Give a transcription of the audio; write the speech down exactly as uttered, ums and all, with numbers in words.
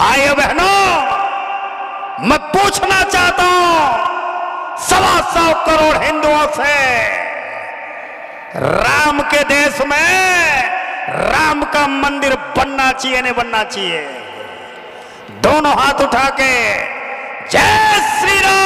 भाइयों बहनों, मैं पूछना चाहता हूं सवा सौ करोड़ हिंदुओं से, राम के देश में राम का मंदिर बनना चाहिए नहीं बनना चाहिए? दोनों हाथ उठा के जय श्री राम।